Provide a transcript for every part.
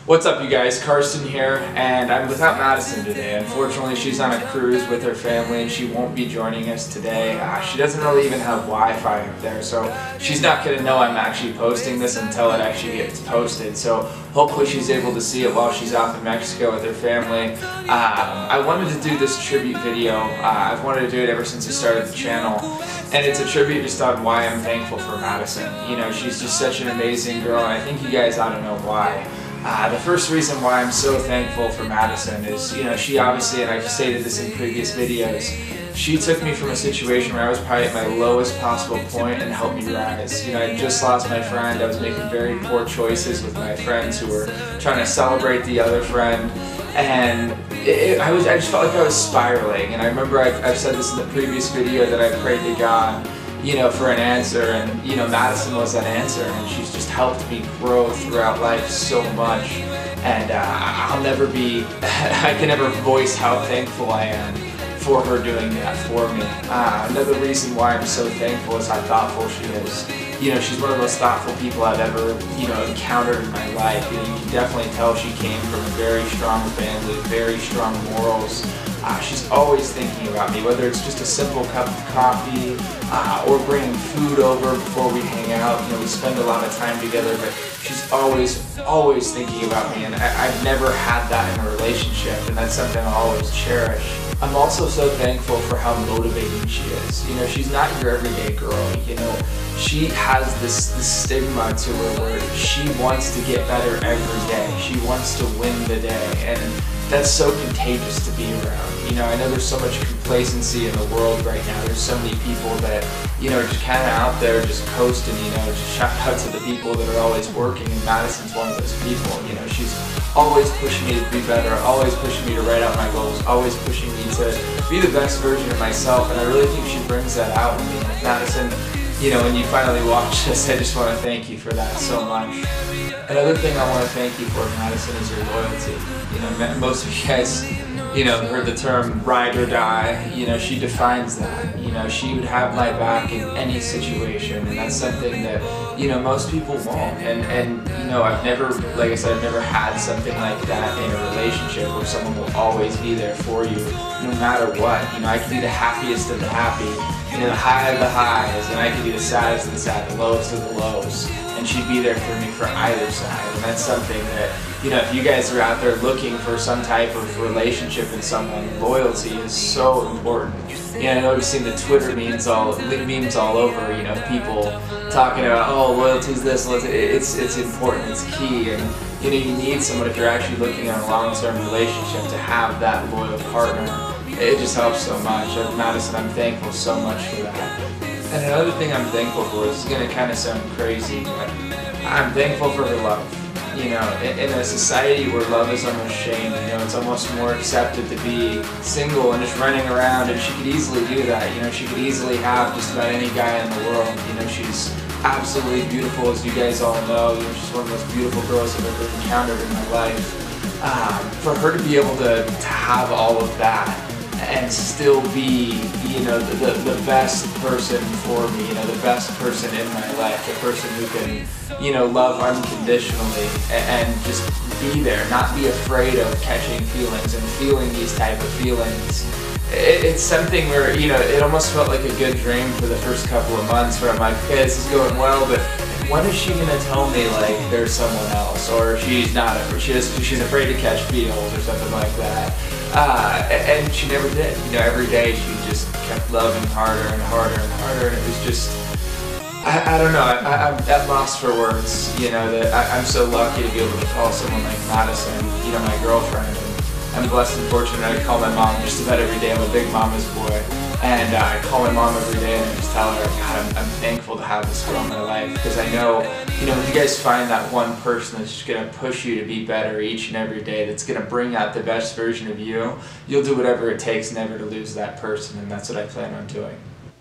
What's up, you guys? Karsten here, and I'm without Madison today. Unfortunately, she's on a cruise with her family and she won't be joining us today. She doesn't really even have Wi-Fi up there, so she's not going to know I'm actually posting this until it actually gets posted. So hopefully she's able to see it while she's off in Mexico with her family. I wanted to do this tribute video. I've wanted to do it ever since I started the channel. And it's a tribute just on why I'm thankful for Madison. You know, she's just such an amazing girl, and I think you guys ought to know why. The first reason why I'm so thankful for Madison is, you know, she obviously, and I've stated this in previous videos, she took me from a situation where I was probably at my lowest possible point and helped me rise. You know, I just lost my friend. I was making very poor choices with my friends who were trying to celebrate the other friend. And I just felt like I was spiraling. And I remember I've said this in the previous video that I prayed to God, you know, for an answer, and you know, Madison was that answer, and she's just helped me grow throughout life so much. And I'll never be, I can never voice how thankful I am for her doing that for me. Another reason why I'm so thankful is how thoughtful she is. You know, she's one of the most thoughtful people I've ever, you know, encountered in my life. You know, you can definitely tell she came from a very strong family, very strong morals. She's always thinking about me, whether it's just a simple cup of coffee or bringing food over before we hang out. You know, we spend a lot of time together, but she's always thinking about me, and I've never had that in a relationship, and that's something I'll always cherish. I'm also so thankful for how motivating she is. You know, she's not your everyday girl. You know, she has this stigma to her where she wants to get better every day. She wants to win the day, and that's so contagious to be around. You know, I know there's so much complacency in the world right now. There's so many people that, you know, are just kind of out there just coasting, you know, just shout out to the people that are always working, and Madison's one of those people. You know, she's always pushing me to be better, always pushing me to write out my goals, always pushing me to be the best version of myself, and I really think she brings that out in me. Madison, you know, when you finally watch this, I just want to thank you for that so much. Another thing I want to thank you for, Madison, is your loyalty. You know, most of you guys, you know, heard the term ride or die. You know, she defines that. You know, she would have my back in any situation, and that's something that, you know, most people won't. And you know, I've never, like I said, I've never had something like that in a relationship where someone will always be there for you, no matter what. You know, I can be the happiest of the happy, you know, the high of the highs, and I can be the saddest of the sad, the lowest of the lows, and she'd be there for me for either side. And that's something that, you know, if you guys are out there looking for some type of relationship in someone, loyalty is so important. You know, I know we've seen the Twitter memes all over, you know, people talking about, oh, loyalty's this, loyalty. It's important, it's key, and you know, you need someone, if you're actually looking at a long-term relationship, to have that loyal partner. It just helps so much. Madison, I'm thankful so much for that. And another thing I'm thankful for, this is going to kind of sound crazy, but I'm thankful for her love. You know, in a society where love is almost shame, you know, it's almost more accepted to be single and just running around, and she could easily do that. You know, she could easily have just about any guy in the world. You know, she's absolutely beautiful, as you guys all know. You know, she's one of the most beautiful girls I've ever encountered in my life. For her to be able to have all of that and still be, you know, the best person for me, you know, the best person in my life, the person who can, you know, love unconditionally and just be there, not be afraid of catching feelings and feeling these type of feelings. It's something where, you know, it almost felt like a good dream for the first couple of months where I'm like, okay, this is going well, but when is she gonna tell me, like, there's someone else, or she's not, she's afraid to catch feels or something like that. And she never did. You know, every day she just kept loving harder and harder and harder, and it was just, I don't know, I'm at loss for words. You know, that I'm so lucky to be able to call someone like Madison, you know, my girlfriend. And I'm blessed and fortunate. I call my mom just about every day. I'm a big mama's boy, and I call my mom every day and I just tell her, God, I'm thankful to have this girl in my life, because I know, you know, when you guys find that one person that's just going to push you to be better each and every day, that's going to bring out the best version of you, you'll do whatever it takes never to lose that person, and that's what I plan on doing.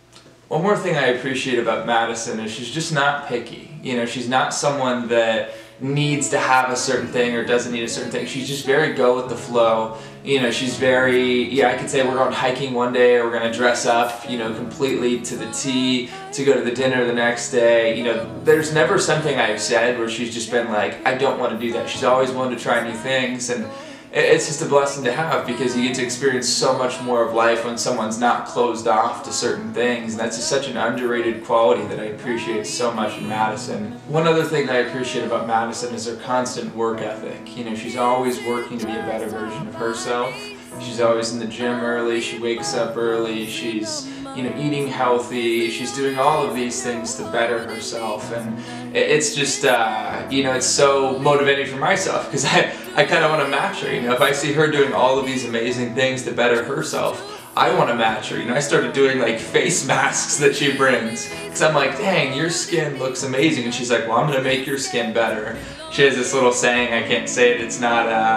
One more thing I appreciate about Madison is she's just not picky. You know, she's not someone that needs to have a certain thing or doesn't need a certain thing. She's just very go with the flow. You know, she's very, yeah, I could say we're going hiking one day, or we're going to dress up, you know, completely to the T to go to the dinner the next day. You know, there's never something I've said where she's just been like, I don't want to do that. She's always willing to try new things, and it's just a blessing to have, because you get to experience so much more of life when someone's not closed off to certain things, and that's just such an underrated quality that I appreciate so much in Madison. One other thing that I appreciate about Madison is her constant work ethic. You know, she's always working to be a better version of herself. She's always in the gym early, she wakes up early, she's, you know, eating healthy, she's doing all of these things to better herself, and it's just, you know, it's so motivating for myself, because I kind of want to match her. You know, if I see her doing all of these amazing things to better herself, I want to match her. You know, I started doing like face masks that she brings, because I'm like, dang, your skin looks amazing, and she's like, well, I'm going to make your skin better. She has this little saying, I can't say it, it's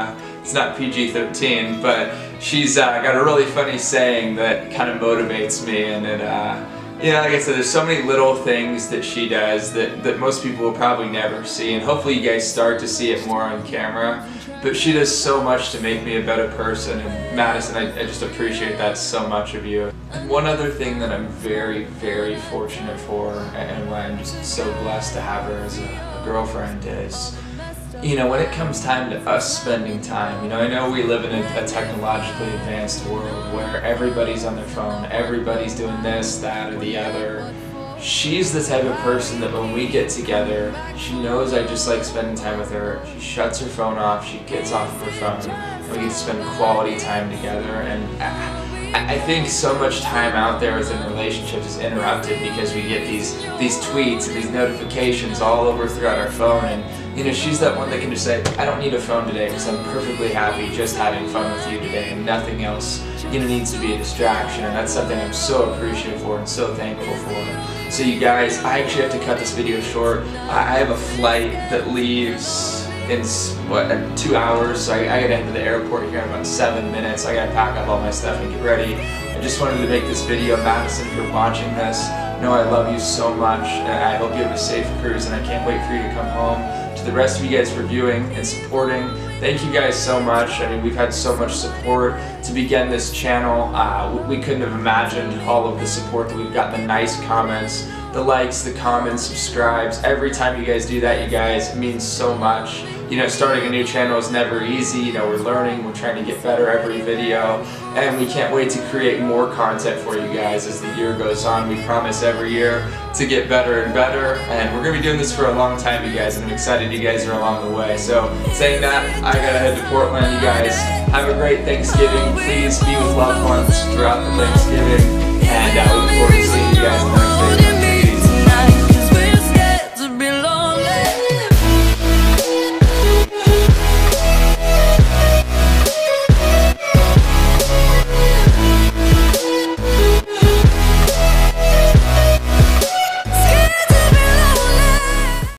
not PG-13, but she's got a really funny saying that kind of motivates me, and it, you know, like I said, there's so many little things that she does that most people will probably never see, and hopefully you guys start to see it more on camera, but she does so much to make me a better person, and Madison, I just appreciate that so much of you. And one other thing that I'm very, very fortunate for, and why I'm just so blessed to have her as a girlfriend, is, you know, when it comes time to us spending time, you know, I know we live in a technologically advanced world where everybody's on their phone, everybody's doing this, that, or the other. She's the type of person that when we get together, she knows I just like spending time with her. She shuts her phone off, she gets off of her phone, and we get to spend quality time together. And I think so much time out there within relationships is interrupted because we get these tweets and these notifications all over throughout our phone, and you know, she's that one that can just say, I don't need a phone today because I'm perfectly happy just having fun with you today, and nothing else, you know, needs to be a distraction, and that's something I'm so appreciative for and so thankful for. So you guys, I actually have to cut this video short. I have a flight that leaves in, what, 2 hours, so I gotta head to the airport here in about 7 minutes. I gotta pack up all my stuff and get ready. I just wanted to make this video. Madison, if you're watching this, know I love you so much, and I hope you have a safe cruise, and I can't wait for you to come home. To the rest of you guys for viewing and supporting, thank you guys so much. I mean, we've had so much support to begin this channel. We couldn't have imagined all of the support that we've gotten, the nice comments, the likes, the comments, subscribes. Every time you guys do that, you guys, it means so much. You know, starting a new channel is never easy. You know, we're learning, we're trying to get better every video, and we can't wait to create more content for you guys as the year goes on. We promise every year to get better and better, and we're going to be doing this for a long time, you guys, and I'm excited you guys are along the way. So, saying that, I gotta head to Portland. You guys have a great Thanksgiving. Please be with loved ones throughout the Thanksgiving, and I look forward to seeing you guys next